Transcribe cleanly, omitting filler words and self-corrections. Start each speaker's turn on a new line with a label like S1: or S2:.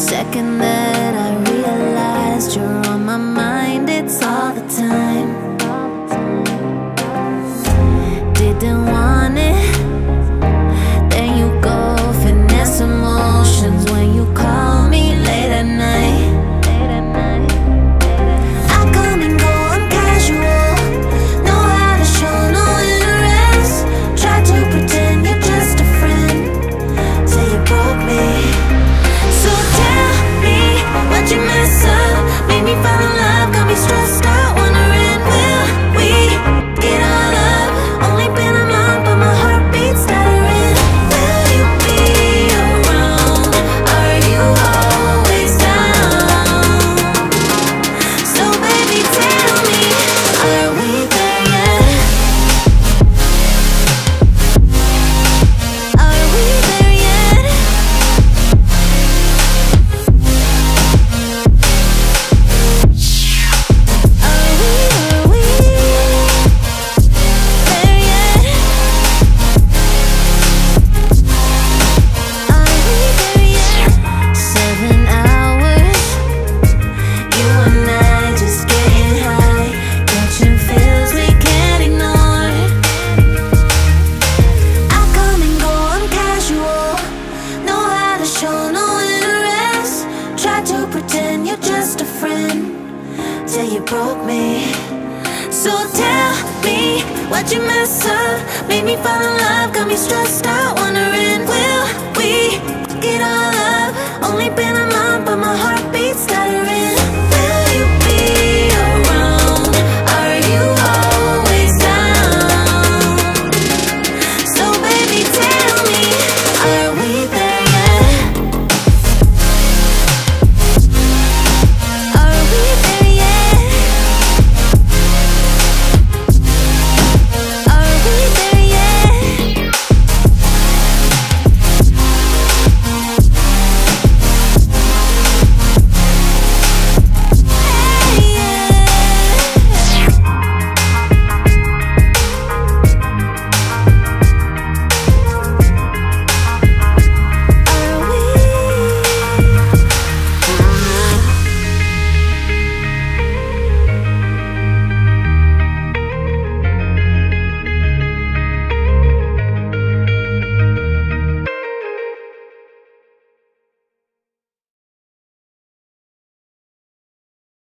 S1: second that I realized you're on my mind, it's all the time. Didn't want it, then you go finesse emotions when you call me late at night. I come and go, I'm casual, know how to show no interest. Try to pretend you're just a friend till you broke me. So tell me what you mess up, made me fall in love, got me stressed out, wondering will we get all up? Only been a month but my heart beats stuttering. Will you be around? Are you always down? So baby tell me, are we there yet? Are we there yet? Are we there yet? Are we there yet? 7 hours, you and I just getting high, catching feels we can't ignore. I come and go, I'm casual, know how to show no interest. Try to pretend you're just a friend till you broke me. So tell me what you mess up, made me fall in love, got me stressed out, wondering will we get all up? Only been a month but my